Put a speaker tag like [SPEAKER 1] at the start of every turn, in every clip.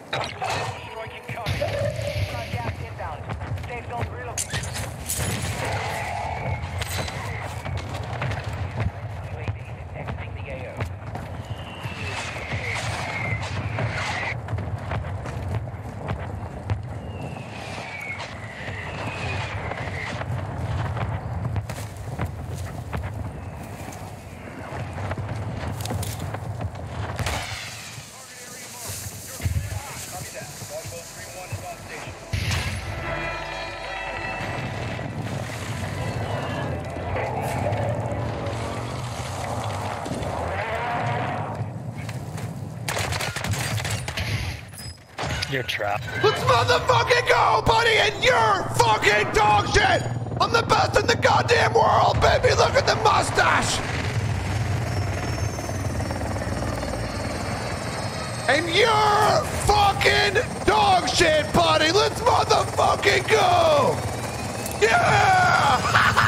[SPEAKER 1] Strike incoming. Gas inbound. Safe zone relocated. UAV is exiting the AO.
[SPEAKER 2] You're trapped.
[SPEAKER 3] Let's motherfucking go, buddy, and you're fucking dog shit! I'm the best in the goddamn world, baby! Look at the mustache! And you're fucking dog shit, buddy! Let's motherfucking go! Yeah!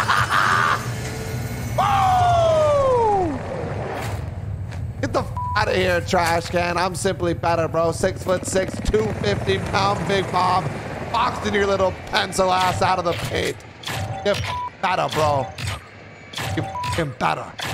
[SPEAKER 3] Woo! Get the f out of here, trash can. I'm simply better, bro. 6'6", 250-pound Big Bob. Boxing your little pencil ass out of the paint. Get better, bro. Get better.